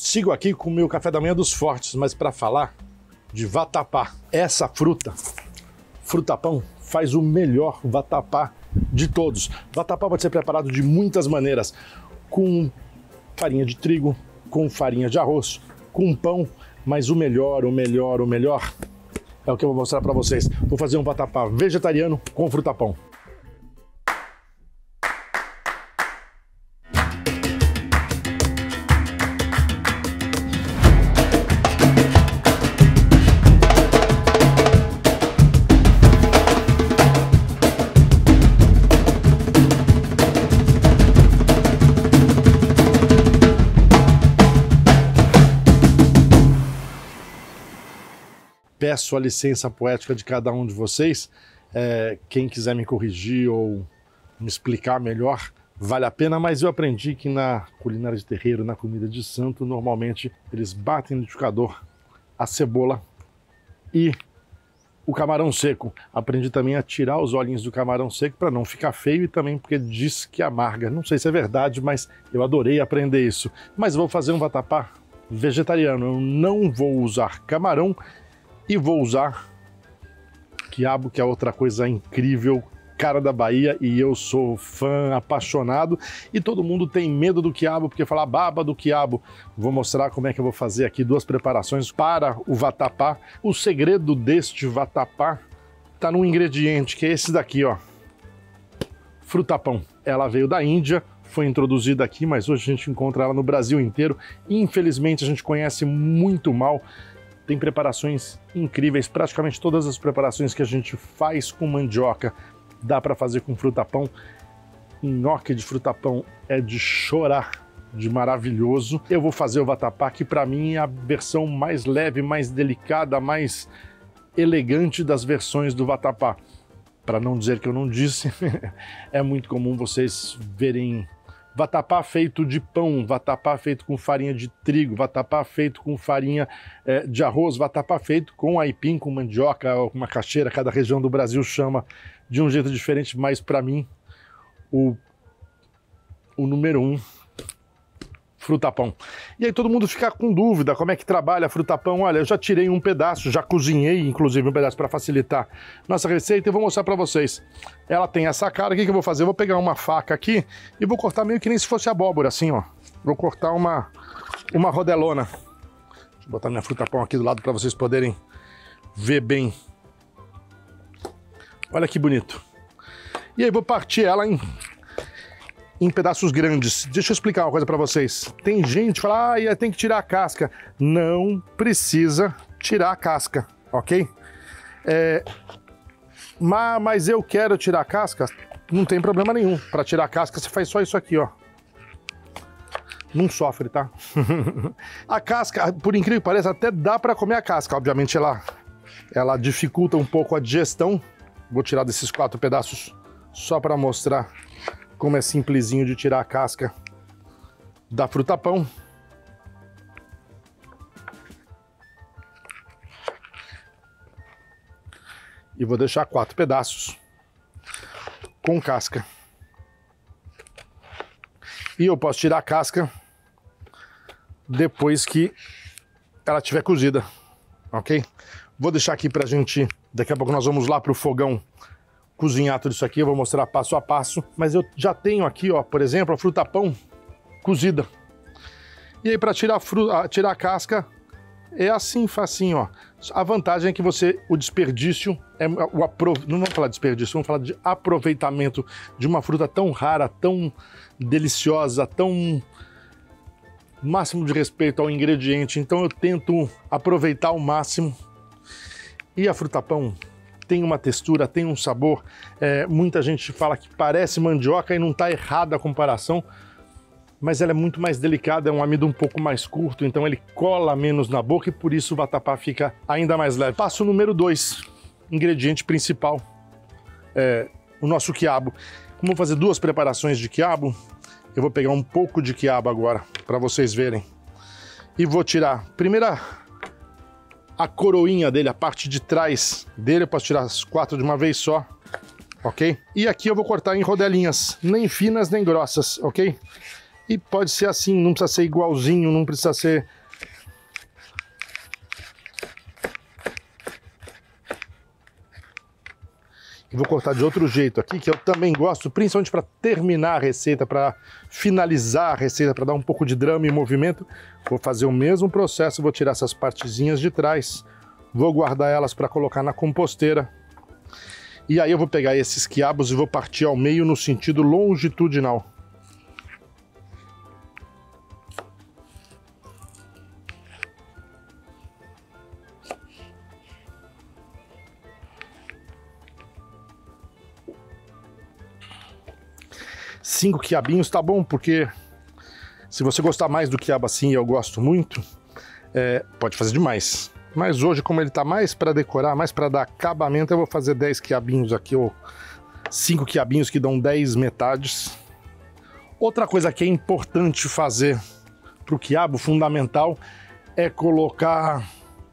Sigo aqui com o meu café da manhã dos fortes, mas para falar de vatapá. Essa fruta, frutapão, faz o melhor vatapá de todos. Vatapá pode ser preparado de muitas maneiras, com farinha de trigo, com farinha de arroz, com pão, mas o melhor é o que eu vou mostrar para vocês. Vou fazer um vatapá vegetariano com frutapão. Peço a licença poética de cada um de vocês. Quem quiser me corrigir ou me explicar melhor, vale a pena, mas eu aprendi que na culinária de terreiro, na comida de santo, normalmente eles batem no liquidificador a cebola e o camarão seco. Aprendi também a tirar os olhinhos do camarão seco para não ficar feio e também porque diz que amarga. Não sei se é verdade, mas eu adorei aprender isso. Mas vou fazer um vatapá vegetariano. Eu não vou usar camarão e vou usar quiabo, que é outra coisa incrível, cara da Bahia, e eu sou fã apaixonado, e todo mundo tem medo do quiabo, porque fala baba do quiabo. Vou mostrar como é que eu vou fazer aqui duas preparações para o vatapá. O segredo deste vatapá está num ingrediente, que é esse daqui, ó, frutapão. Ela veio da Índia, foi introduzida aqui, mas hoje a gente encontra ela no Brasil inteiro. Infelizmente a gente conhece muito mal. Tem preparações incríveis, praticamente todas as preparações que a gente faz com mandioca dá para fazer com frutapão. Nhoque de frutapão é de chorar de maravilhoso. Eu vou fazer o vatapá, que para mim é a versão mais leve, mais delicada, mais elegante das versões do vatapá. Para não dizer que eu não disse, é muito comum vocês verem vatapá feito de pão, vatapá feito com farinha de trigo, vatapá feito com farinha de arroz, vatapá feito com aipim, com mandioca, ou com macaxeira. Cada região do Brasil chama de um jeito diferente, mas para mim o número 1, frutapão. E aí todo mundo fica com dúvida, como é que trabalha frutapão? Olha, eu já tirei um pedaço, já cozinhei inclusive um pedaço para facilitar nossa receita e vou mostrar para vocês. Ela tem essa cara. O que eu vou fazer? Eu vou pegar uma faca aqui e vou cortar meio que nem se fosse abóbora, assim, ó. Vou cortar uma rodelona. Deixa eu botar minha frutapão aqui do lado para vocês poderem ver bem. Olha que bonito. E aí vou partir ela em pedaços grandes. Deixa eu explicar uma coisa para vocês. Tem gente que fala, tem que tirar a casca. Não precisa tirar a casca, ok? Mas eu quero tirar a casca, não tem problema nenhum. Para tirar a casca você faz só isso aqui, ó. Não sofre, tá? A casca, por incrível que pareça, até dá para comer a casca. Obviamente ela dificulta um pouco a digestão. Vou tirar desses 4 pedaços só para mostrar como é simplesinho de tirar a casca da frutapão. E vou deixar 4 pedaços com casca. E eu posso tirar a casca depois que ela estiver cozida, ok? Vou deixar aqui pra gente, daqui a pouco nós vamos lá pro fogão cozinhar tudo isso aqui, eu vou mostrar passo a passo, mas eu já tenho aqui, ó, por exemplo, a frutapão cozida. E aí para tirar a casca é assim, facinho, ó. A vantagem é que o desperdício não vamos falar de desperdício, vamos falar de aproveitamento de uma fruta tão rara, tão deliciosa, tão máximo de respeito ao ingrediente. Então eu tento aproveitar ao máximo. E a frutapão tem uma textura, tem um sabor. Muita gente fala que parece mandioca e não está errada a comparação, mas ela é muito mais delicada, é um amido um pouco mais curto, então ele cola menos na boca e por isso o vatapá fica ainda mais leve. Passo número 2, ingrediente principal, o nosso quiabo. Como vou fazer 2 preparações de quiabo, eu vou pegar um pouco de quiabo agora, para vocês verem. E vou tirar, primeiro a coroinha dele, a parte de trás dele, eu posso tirar as 4 de uma vez só, ok? E aqui eu vou cortar em rodelinhas, nem finas nem grossas, ok? E pode ser assim, não precisa ser igualzinho, não precisa ser... E vou cortar de outro jeito aqui, que eu também gosto, principalmente para terminar a receita, para finalizar a receita, para dar um pouco de drama e movimento. Vou fazer o mesmo processo, vou tirar essas partezinhas de trás, vou guardar elas para colocar na composteira. E aí eu vou pegar esses quiabos e vou partir ao meio no sentido longitudinal. Cinco quiabinhos tá bom, porque se você gostar mais do quiabo assim, eu gosto muito, pode fazer demais. Mas hoje, como ele tá mais para decorar, mais para dar acabamento, eu vou fazer 10 quiabinhos aqui, ou 5 quiabinhos que dão 10 metades. Outra coisa que é importante fazer pro quiabo, fundamental, é colocar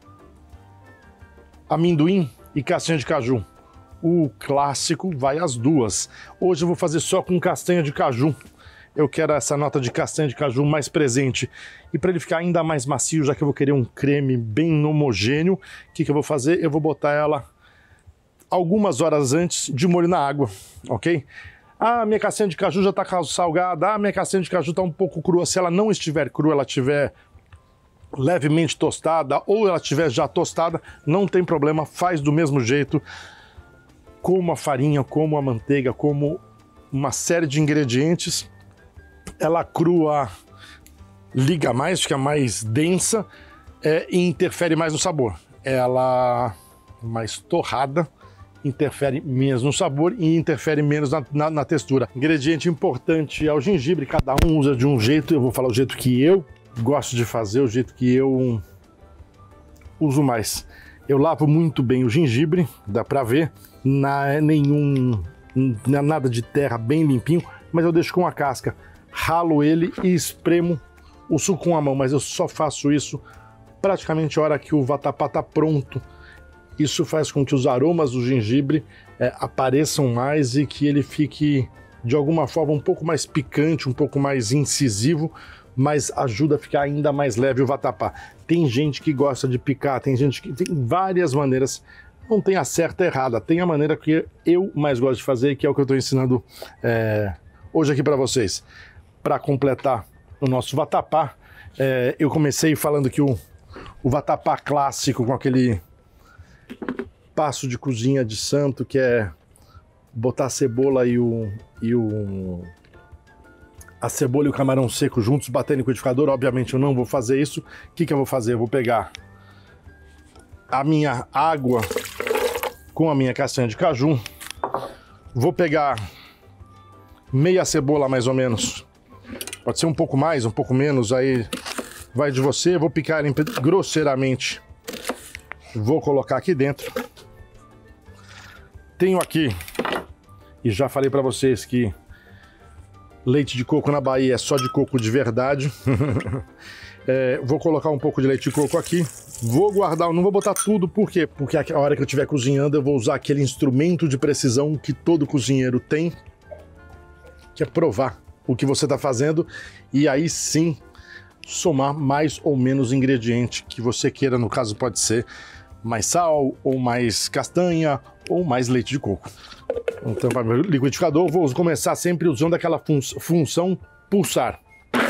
amendoim e castanha de caju. O clássico vai as duas. Hoje eu vou fazer só com castanha de caju. Eu quero essa nota de castanha de caju mais presente. E para ele ficar ainda mais macio, já que eu vou querer um creme bem homogêneo, o que eu vou fazer? Eu vou botar ela algumas horas antes de molho na água, ok? Ah, minha castanha de caju já está salgada. Ah, minha castanha de caju está um pouco crua. Se ela não estiver crua, ela estiver levemente tostada ou ela estiver já tostada, não tem problema, faz do mesmo jeito. Como a farinha, como a manteiga, como uma série de ingredientes, ela crua liga mais, fica mais densa e interfere mais no sabor. Ela mais torrada interfere menos no sabor e interfere menos na textura. Ingrediente importante é o gengibre, cada um usa de um jeito, eu vou falar o jeito que eu gosto de fazer, o jeito que eu uso mais. Eu lavo muito bem o gengibre, dá pra ver, nada de terra, bem limpinho, mas eu deixo com a casca. Ralo ele e espremo o suco com a mão, mas eu só faço isso praticamente a hora que o vatapá tá pronto. Isso faz com que os aromas do gengibre apareçam mais e que ele fique, de alguma forma, um pouco mais picante, um pouco mais incisivo, mas ajuda a ficar ainda mais leve o vatapá. Tem gente que gosta de picar, tem gente que tem várias maneiras, não tem a certa e errada, tem a maneira que eu mais gosto de fazer, que é o que eu estou ensinando hoje aqui para vocês. Para completar o nosso vatapá, eu comecei falando que o vatapá clássico, com aquele passo de cozinha de santo, que é botar a cebola a cebola e o camarão seco juntos, bater no liquidificador. Obviamente eu não vou fazer isso. O que eu vou fazer? Eu vou pegar a minha água com a minha castanha de caju, vou pegar meia cebola mais ou menos, pode ser um pouco mais, um pouco menos, aí vai de você. Vou picar ele grosseiramente, vou colocar aqui dentro. Tenho aqui, e já falei para vocês que leite de coco na Bahia é só de coco de verdade. Vou colocar um pouco de leite de coco aqui. Vou guardar, não vou botar tudo, por quê? Porque a hora que eu estiver cozinhando eu vou usar aquele instrumento de precisão que todo cozinheiro tem, que é provar o que você está fazendo e aí sim somar mais ou menos ingrediente que você queira. No caso pode ser mais sal, ou mais castanha, ou mais leite de coco. Então, para o meu liquidificador, vou começar sempre usando aquela função pulsar.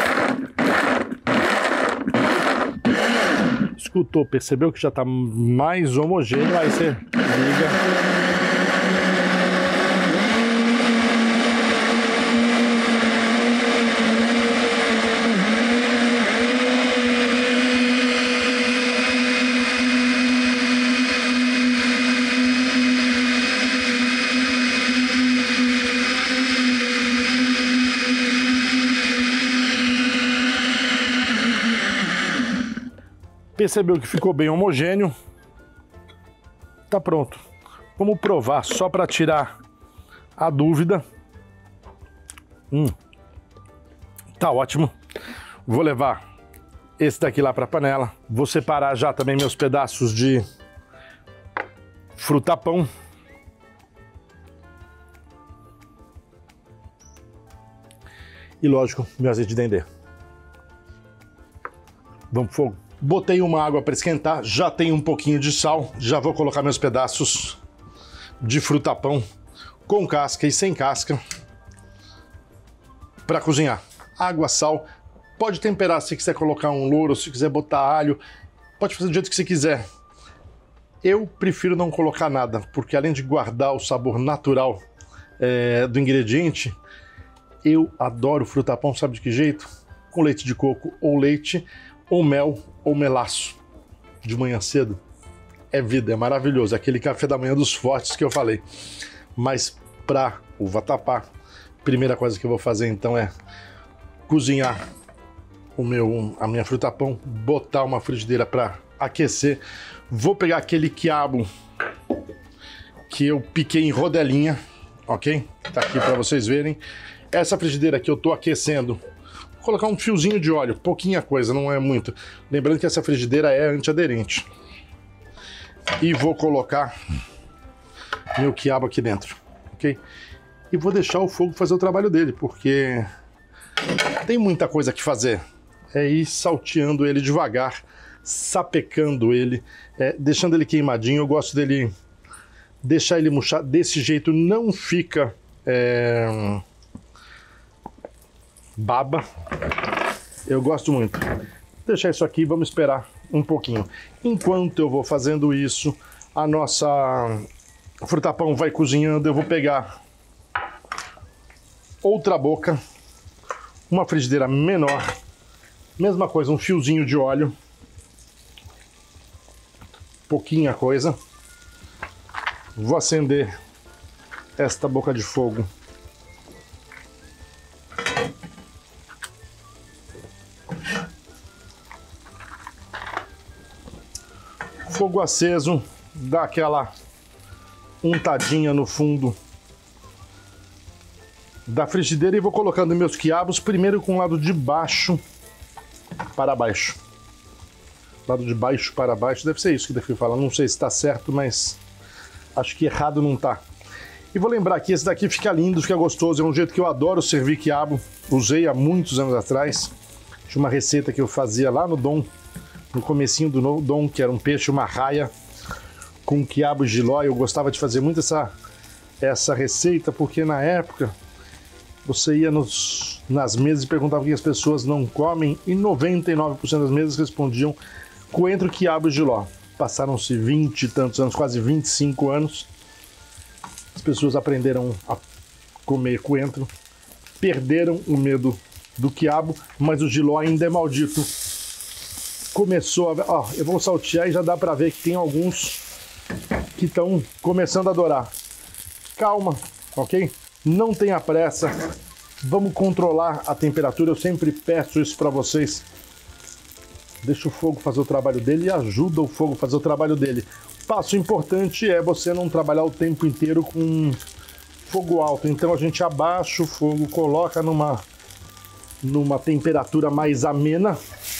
Escutou, percebeu que já está mais homogêneo, aí você liga. Percebeu que ficou bem homogêneo, tá pronto. Vamos provar só para tirar a dúvida. Tá ótimo. Vou levar esse daqui lá para a panela. Vou separar já também meus pedaços de frutapão. E lógico, meu azeite de dendê. Vamos pro fogo. Botei uma água para esquentar, já tem um pouquinho de sal, já vou colocar meus pedaços de fruta-pão com casca e sem casca para cozinhar. Água, sal, pode temperar se quiser colocar um louro, se quiser botar alho, pode fazer do jeito que você quiser. Eu prefiro não colocar nada, porque além de guardar o sabor natural do ingrediente, eu adoro fruta-pão, sabe de que jeito? Com leite de coco ou leite, ou mel, ou melaço. De manhã cedo, é vida, é maravilhoso. Aquele café da manhã dos fortes que eu falei. Mas para o vatapá, primeira coisa que eu vou fazer então é cozinhar a minha fruta-pão, botar uma frigideira para aquecer. Vou pegar aquele quiabo que eu piquei em rodelinha, ok? Tá aqui para vocês verem. Essa frigideira aqui eu tô aquecendo. Vou colocar um fiozinho de óleo, pouquinha coisa, não é muito. Lembrando que essa frigideira é antiaderente. E vou colocar meu quiabo aqui dentro, ok? E vou deixar o fogo fazer o trabalho dele, porque tem muita coisa que fazer. É ir salteando ele devagar, sapecando ele, deixando ele queimadinho. Eu gosto dele, deixar ele murchar desse jeito, não fica baba. Eu gosto muito. Deixar isso aqui, vamos esperar um pouquinho. Enquanto eu vou fazendo isso, a nossa fruta-pão vai cozinhando. Eu vou pegar outra boca, uma frigideira menor, mesma coisa, um fiozinho de óleo, pouquinha coisa. Vou acender esta boca de fogo. Fogo aceso, dá aquela untadinha no fundo da frigideira e vou colocando meus quiabos primeiro com o lado de baixo para baixo. Lado de baixo para baixo, deve ser isso que deve falar. Não sei se está certo, mas acho que errado não tá. E vou lembrar que esse daqui fica lindo, fica gostoso, é um jeito que eu adoro servir quiabo. Usei há muitos anos atrás. Tinha uma receita que eu fazia lá no Dom, no comecinho do Dom, que era um peixe, uma raia com quiabo jiló. Eu gostava de fazer muito essa receita, porque na época você ia nas mesas e perguntava o que as pessoas não comem, e 99% das mesas respondiam coentro, quiabo e jiló. Passaram-se 20 e tantos anos, quase 25 anos, as pessoas aprenderam a comer coentro, perderam o medo do quiabo, mas o jiló ainda é maldito. Começou a... Ó, eu vou saltear e já dá pra ver que tem alguns que estão começando a adorar. Calma, ok? Não tenha pressa. Vamos controlar a temperatura. Eu sempre peço isso pra vocês. Deixa o fogo fazer o trabalho dele e ajuda o fogo a fazer o trabalho dele. Passo importante é você não trabalhar o tempo inteiro com fogo alto. Então a gente abaixa o fogo, coloca numa temperatura mais amena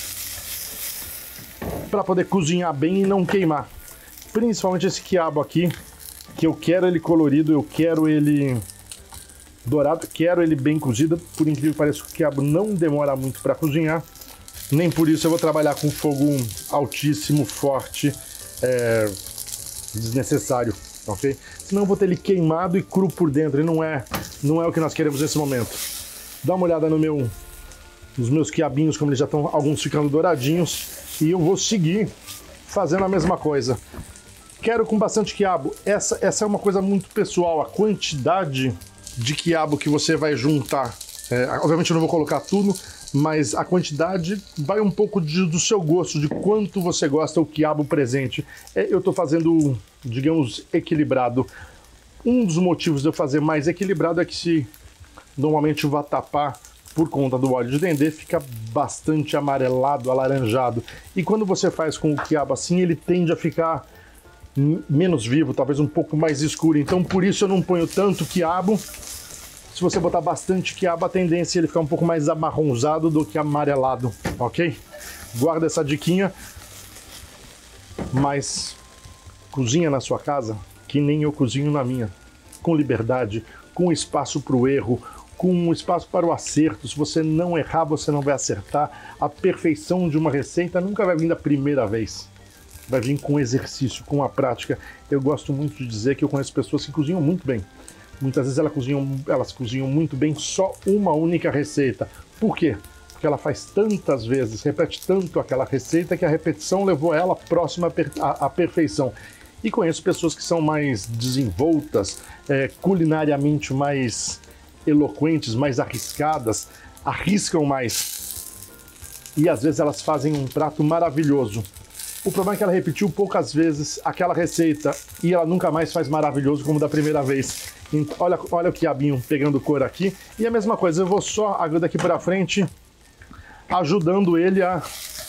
para poder cozinhar bem e não queimar. Principalmente esse quiabo aqui, que eu quero ele colorido, eu quero ele dourado, quero ele bem cozido. Por incrível que pareça, o quiabo não demora muito para cozinhar. Nem por isso eu vou trabalhar com fogo altíssimo, forte, desnecessário, ok? Senão eu vou ter ele queimado e cru por dentro, e não é o que nós queremos nesse momento. Dá uma olhada nos meus quiabinhos, como eles já estão, alguns ficando douradinhos, e eu vou seguir fazendo a mesma coisa. Quero com bastante quiabo. Essa é uma coisa muito pessoal, a quantidade de quiabo que você vai juntar. Obviamente eu não vou colocar tudo, mas a quantidade vai um pouco do seu gosto, de quanto você gosta o quiabo presente. Eu estou fazendo, digamos, equilibrado. Um dos motivos de eu fazer mais equilibrado é que normalmente o vatapá, por conta do óleo de dendê, fica bastante amarelado, alaranjado. E quando você faz com o quiabo assim, ele tende a ficar menos vivo, talvez um pouco mais escuro. Então por isso eu não ponho tanto quiabo. Se você botar bastante quiabo, a tendência é ele ficar um pouco mais amarronzado do que amarelado, ok? Guarda essa diquinha. Mas cozinha na sua casa que nem eu cozinho na minha. Com liberdade, com espaço para o erro, com espaço para o acerto. Se você não errar, você não vai acertar. A perfeição de uma receita nunca vai vir da primeira vez. Vai vir com exercício, com a prática. Eu gosto muito de dizer que eu conheço pessoas que cozinham muito bem. Muitas vezes elas cozinham muito bem só uma única receita. Por quê? Porque ela faz tantas vezes, repete tanto aquela receita que a repetição levou ela próxima à perfeição. E conheço pessoas que são mais desenvoltas, culinariamente mais eloquentes, mais arriscadas, arriscam mais. E às vezes elas fazem um prato maravilhoso. O problema é que ela repetiu poucas vezes aquela receita e ela nunca mais faz maravilhoso como da primeira vez. Então, olha o quiabinho pegando cor aqui. E a mesma coisa, eu vou só agora daqui para frente ajudando ele a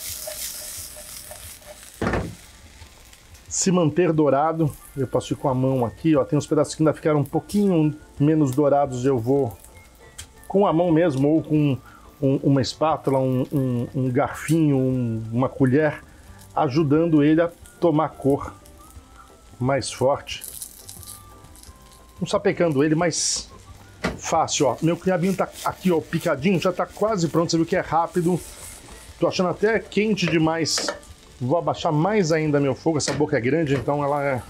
se manter dourado. Eu posso ir com a mão aqui, ó, tem uns pedaços que ainda ficaram um pouquinho menos dourados, eu vou com a mão mesmo, ou com uma espátula, um garfinho, uma colher, ajudando ele a tomar cor mais forte. Não sapecando ele, mas fácil, ó. Meu quiabinho tá aqui, ó, picadinho, já tá quase pronto, você viu que é rápido. Tô achando até quente demais. Vou abaixar mais ainda meu fogo, essa boca é grande, então ela é...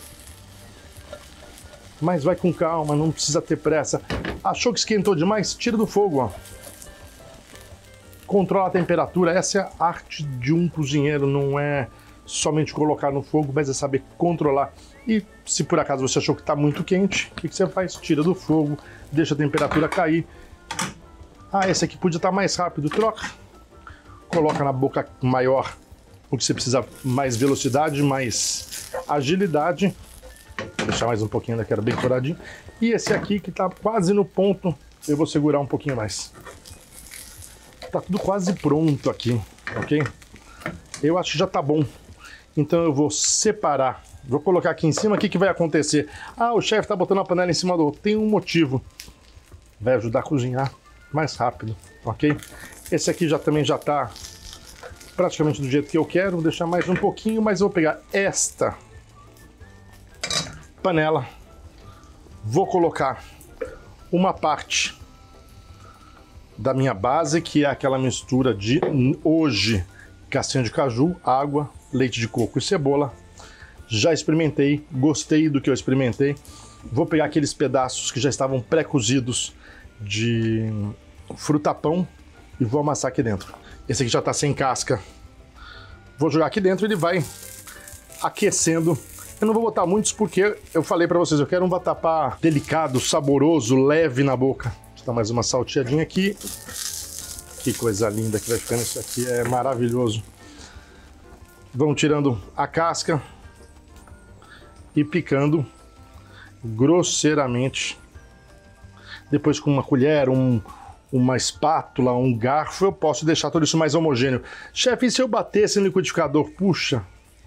Mas vai com calma, não precisa ter pressa. Achou que esquentou demais? Tira do fogo, ó. Controla a temperatura, essa é a arte de um cozinheiro, não é somente colocar no fogo, mas é saber controlar. E se por acaso você achou que está muito quente, o que você faz? Tira do fogo, deixa a temperatura cair. Ah, esse aqui podia estar mais rápido, troca. Coloca na boca maior, porque você precisa mais velocidade, mais agilidade. Vou deixar mais um pouquinho, ainda quero bem douradinho. E esse aqui que está quase no ponto, eu vou segurar um pouquinho mais. Tá tudo quase pronto aqui, ok? Eu acho que já tá bom. Então eu vou separar. Vou colocar aqui em cima. O que vai acontecer? Ah, o chefe tá botando a panela em cima do outro. Tem um motivo. Vai ajudar a cozinhar mais rápido, ok? Esse aqui também já tá praticamente do jeito que eu quero. Vou deixar mais um pouquinho, mas eu vou pegar esta panela. Vou colocar uma parte da minha base, que é aquela mistura de hoje castanha de caju, água, leite de coco e cebola. Já experimentei, gostei do que eu experimentei. Vou pegar aqueles pedaços que já estavam pré-cozidos de fruta-pão e vou amassar aqui dentro. Esse aqui já está sem casca. Vou jogar aqui dentro e ele vai aquecendo. Eu não vou botar muitos porque eu falei para vocês, eu quero um vatapá delicado, saboroso, leve na boca. Dá mais uma salteadinha aqui. Que coisa linda que vai ficando isso aqui, é maravilhoso. Vamos tirando a casca e picando grosseiramente. Depois com uma colher, uma espátula, um garfo, eu posso deixar tudo isso mais homogêneo. Chefe, e se eu batesse no liquidificador? Puxa,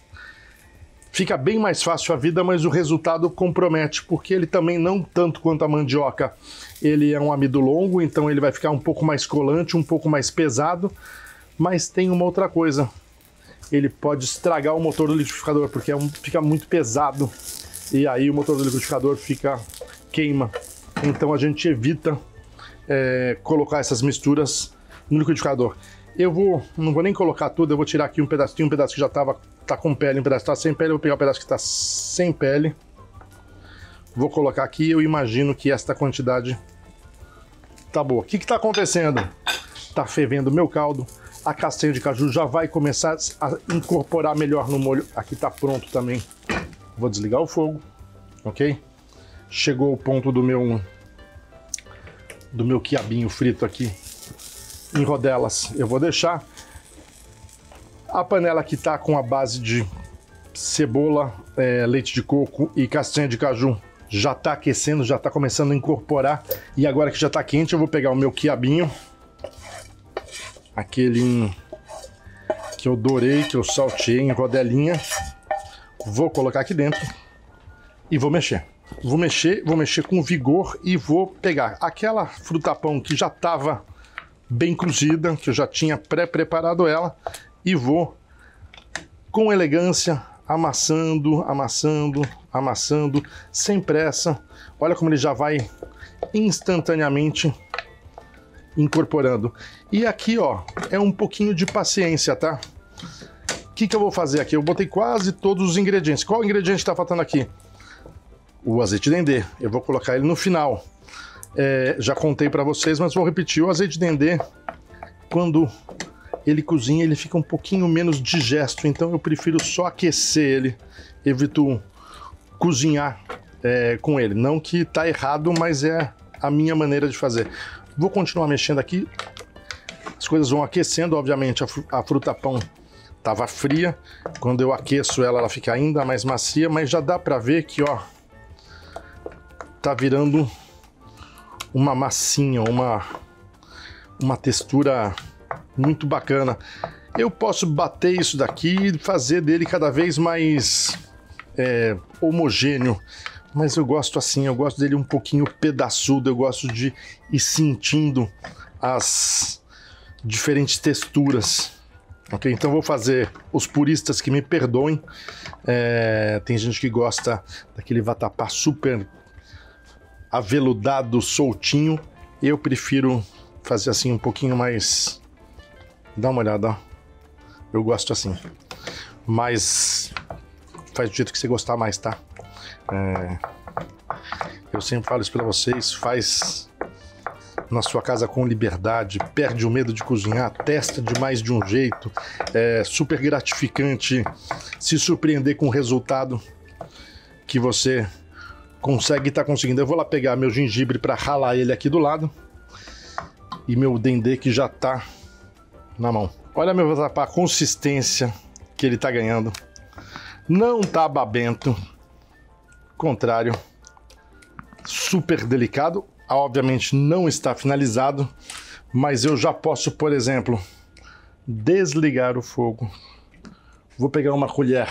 fica bem mais fácil a vida, mas o resultado compromete, porque ele também não tanto quanto a mandioca. Ele é um amido longo, então ele vai ficar um pouco mais colante, um pouco mais pesado, mas tem uma outra coisa. Ele pode estragar o motor do liquidificador, porque fica muito pesado, e aí o motor do liquidificador queima. Então a gente evita colocar essas misturas no liquidificador. Não vou nem colocar tudo, eu vou tirar aqui um pedaço que já tá com pele, um pedaço que tá sem pele, eu vou pegar o pedaço que tá sem pele. Vou colocar aqui, eu imagino que esta quantidade tá boa. O que tá acontecendo? Tá fervendo o meu caldo, a castanha de caju já vai começar a incorporar melhor no molho. Aqui tá pronto também. Vou desligar o fogo, ok? Chegou o ponto do meu quiabinho frito aqui em rodelas. Eu vou deixar. A panela que tá com a base de cebola, leite de coco e castanha de caju já tá aquecendo, já tá começando a incorporar. E agora que já tá quente, eu vou pegar o meu quiabinho, aquele que eu dourei, que eu salteei em rodelinha. Vou colocar aqui dentro e vou mexer. Vou mexer com vigor e vou pegar aquela fruta-pão que já estava bem cozida, que eu já tinha pré-preparado ela, e vou com elegância amassando, amassando, amassando, sem pressa. Olha como ele já vai instantaneamente incorporando. E aqui, ó, é um pouquinho de paciência, tá? O que eu vou fazer aqui? Eu botei quase todos os ingredientes. Qual ingrediente está faltando aqui? O azeite dendê. Eu vou colocar ele no final. Já contei para vocês, mas vou repetir. O azeite dendê, quando ele cozinha, ele fica um pouquinho menos digesto, então eu prefiro só aquecer ele. Evito cozinhar com ele. Não que tá errado, mas é a minha maneira de fazer. Vou continuar mexendo aqui. As coisas vão aquecendo, obviamente a fruta-pão estava fria. Quando eu aqueço ela, ela fica ainda mais macia, mas já dá para ver que, ó, tá virando uma massinha, uma textura muito bacana. Eu posso bater isso daqui e fazer dele cada vez mais homogêneo, mas eu gosto assim, eu gosto dele um pouquinho pedaçudo, eu gosto de ir sentindo as diferentes texturas. Ok, então vou fazer, os puristas que me perdoem, tem gente que gosta daquele vatapá super aveludado, soltinho. Eu prefiro fazer assim um pouquinho mais... Dá uma olhada, ó. Eu gosto assim. Mas faz do jeito que você gostar mais, tá? Eu sempre falo isso pra vocês, faz na sua casa com liberdade, perde o medo de cozinhar, testa de mais de um jeito. É super gratificante se surpreender com o resultado que você consegue estar conseguindo. Eu vou lá pegar meu gengibre para ralar ele aqui do lado e meu dendê que já tá na mão. Olha meu vatapá, a consistência que ele tá ganhando. Não tá babento, contrário, super delicado. Obviamente não está finalizado, mas eu já posso, por exemplo, desligar o fogo. Vou pegar uma colher.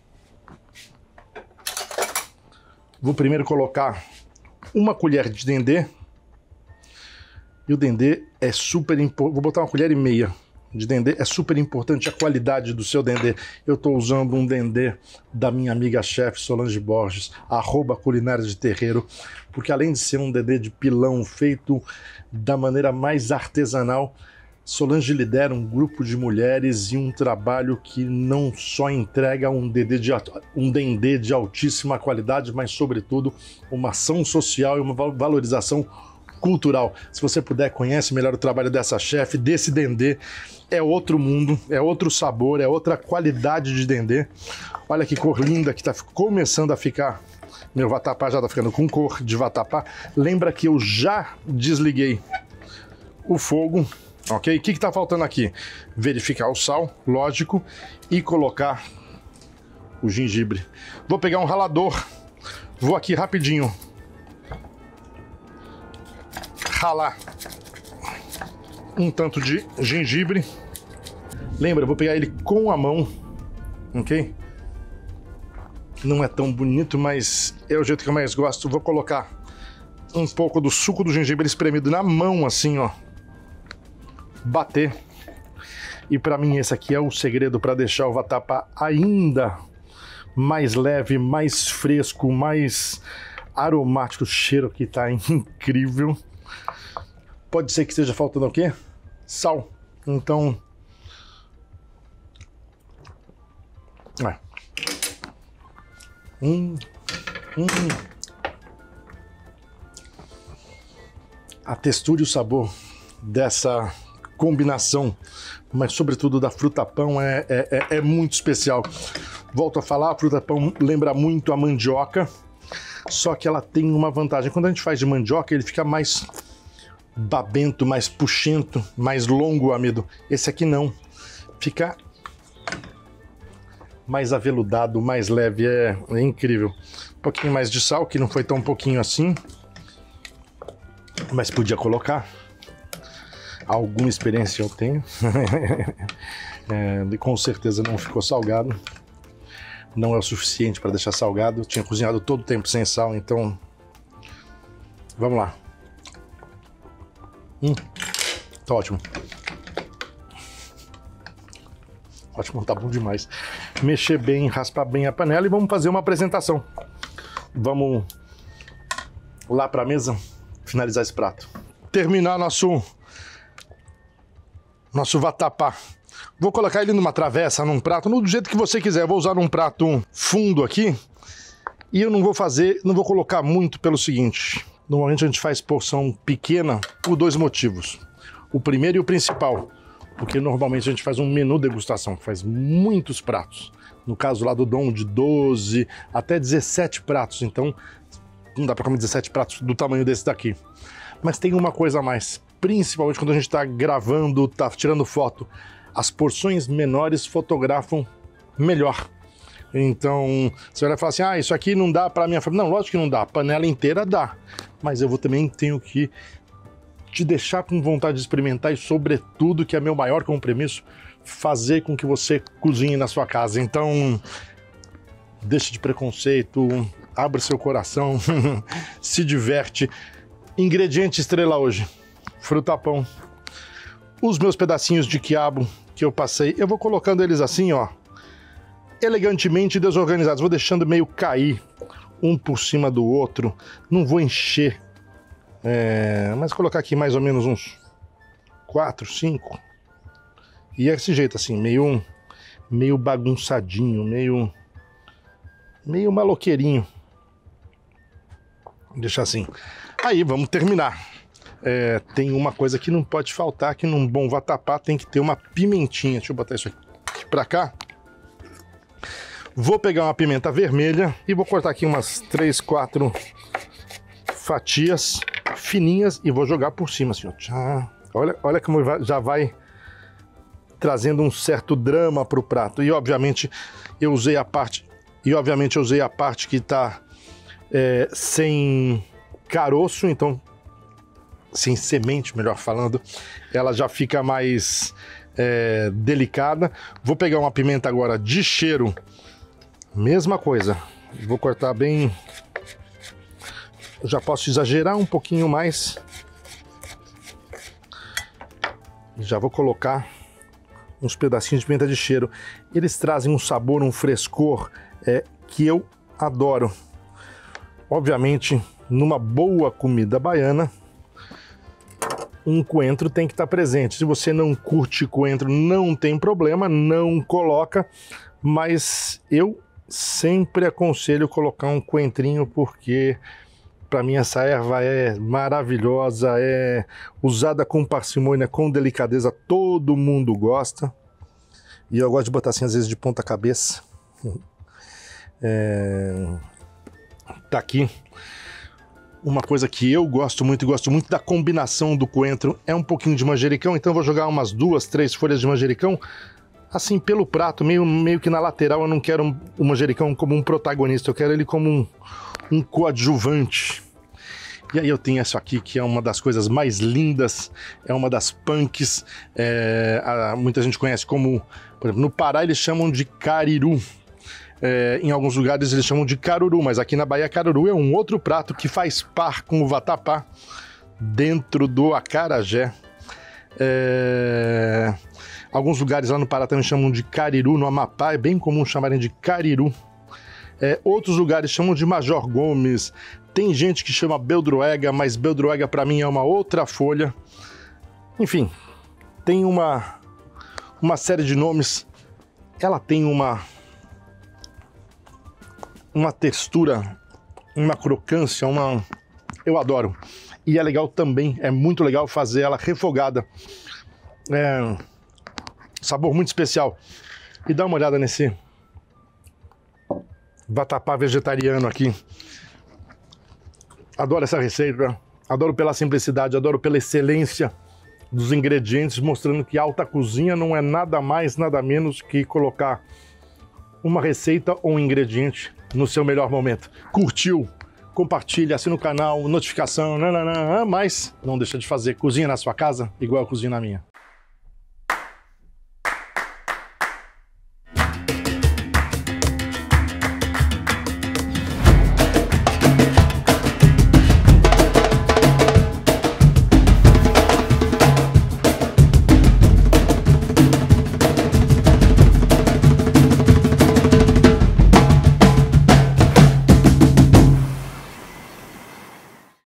Vou primeiro colocar uma colher de dendê. E o dendê é super importante. Vou botar uma colher e meia de dendê. É super importante a qualidade do seu dendê. Eu estou usando um dendê da minha amiga chefe Solange Borges, @culinária de terreiro, porque além de ser um dendê de pilão feito da maneira mais artesanal, Solange lidera um grupo de mulheres e um trabalho que não só entrega um dendê de altíssima qualidade, mas sobretudo uma ação social e uma valorização cultural. Se você puder, conhece melhor o trabalho dessa chefe, desse dendê. É outro mundo, é outro sabor, é outra qualidade de dendê. Olha que cor linda que está começando a ficar. Meu vatapá já está ficando com cor de vatapá. Lembra que eu já desliguei o fogo, ok? O que está faltando aqui? Verificar o sal, lógico, e colocar o gengibre. Vou pegar um ralador, vou aqui rapidinho ralar um tanto de gengibre. Lembra, eu vou pegar ele com a mão, ok? Não é tão bonito, mas é o jeito que eu mais gosto. Vou colocar um pouco do suco do gengibre espremido na mão, assim, ó. Bater. E para mim esse aqui é o segredo para deixar o vatapá ainda mais leve, mais fresco, mais aromático. O cheiro que tá incrível. Pode ser que esteja faltando o quê? Sal. Então... A textura e o sabor dessa combinação, mas sobretudo da fruta-pão, é muito especial. Volto a falar, a fruta-pão lembra muito a mandioca, só que ela tem uma vantagem. Quando a gente faz de mandioca, ele fica mais babento, mais puxento, mais longo o amido. Esse aqui não. Fica mais aveludado, mais leve, é incrível. Um pouquinho mais de sal, que não foi tão pouquinho assim, mas podia colocar. Alguma experiência eu tenho. Com certeza não ficou salgado. Não é o suficiente para deixar salgado. Eu tinha cozinhado todo o tempo sem sal, então vamos lá. Tá ótimo. Ótimo, tá bom demais. Mexer bem, raspar bem a panela e vamos fazer uma apresentação. Vamos lá para a mesa finalizar esse prato. Terminar nosso Nosso vatapá. Vou colocar ele numa travessa, num prato, do jeito que você quiser. Eu vou usar um prato fundo aqui. E eu não vou colocar muito pelo seguinte. Normalmente a gente faz porção pequena por dois motivos. O primeiro e o principal. Porque normalmente a gente faz um menu degustação, que faz muitos pratos. No caso lá do Dom, de 12 até 17 pratos. Então, não dá para comer 17 pratos do tamanho desse daqui. Mas tem uma coisa a mais. Principalmente quando a gente está gravando, está tirando foto. As porções menores fotografam melhor. Então, você vai falar assim, ah, isso aqui não dá para minha família. Não, lógico que não dá. A panela inteira dá. Mas eu também tenho que te deixar com vontade de experimentar e, sobretudo, que é meu maior compromisso, fazer com que você cozinhe na sua casa. Então, deixe de preconceito, abre seu coração, se diverte. Ingrediente estrela hoje, frutapão. Os meus pedacinhos de quiabo que eu passei, eu vou colocando eles assim, ó, elegantemente desorganizados. Vou deixando meio cair um por cima do outro. Não vou encher. Mas colocar aqui mais ou menos uns 4, 5. E é desse jeito assim, meio bagunçadinho, meio maloqueirinho. Deixar assim. Aí, vamos terminar. Tem uma coisa que não pode faltar, que num bom vatapá tem que ter uma pimentinha. Deixa eu botar isso aqui pra cá. Vou pegar uma pimenta vermelha e vou cortar aqui umas 3, 4 fatias fininhas e vou jogar por cima, assim, ó. Olha como já vai trazendo um certo drama pro prato. E obviamente eu usei a parte que tá sem caroço, então sem semente, melhor falando, ela já fica mais delicada. Vou pegar uma pimenta agora de cheiro, mesma coisa, vou cortar bem, já posso exagerar um pouquinho mais, já vou colocar uns pedacinhos de pimenta de cheiro. Eles trazem um sabor, um frescor que eu adoro. Obviamente, numa boa comida baiana, um coentro tem que estar presente. Se você não curte coentro, não tem problema, não coloca, mas eu sempre aconselho colocar um coentrinho, porque para mim essa erva é maravilhosa, é usada com parcimônia, com delicadeza, todo mundo gosta. E eu gosto de botar assim às vezes de ponta cabeça. Tá aqui. Uma coisa que eu gosto muito, e gosto muito da combinação do coentro, é um pouquinho de manjericão, então eu vou jogar umas 2, 3 folhas de manjericão, assim, pelo prato, meio que na lateral. Eu não quero o manjericão como um protagonista, eu quero ele como um coadjuvante. E aí eu tenho essa aqui, que é uma das coisas mais lindas, é uma das punks, muita gente conhece como, por exemplo, no Pará eles chamam de cariru. Em alguns lugares eles chamam de caruru, mas aqui na Bahia caruru é um outro prato que faz par com o vatapá dentro do acarajé. Alguns lugares lá no Pará também chamam de cariru, no Amapá é bem comum chamarem de cariru. Outros lugares chamam de Major Gomes, tem gente que chama beldroega, mas beldroega para mim é uma outra folha. Enfim, tem uma série de nomes. Ela tem uma textura, uma crocância, eu adoro. E é legal também, é muito legal fazer ela refogada. Sabor muito especial. E dá uma olhada nesse vatapá vegetariano aqui. Adoro essa receita, adoro pela simplicidade, adoro pela excelência dos ingredientes, mostrando que alta cozinha não é nada mais, nada menos que colocar uma receita ou um ingrediente no seu melhor momento. Curtiu? Compartilha, assina o canal, notificação, mas não deixa de fazer. Cozinha na sua casa igual eu cozinho na minha.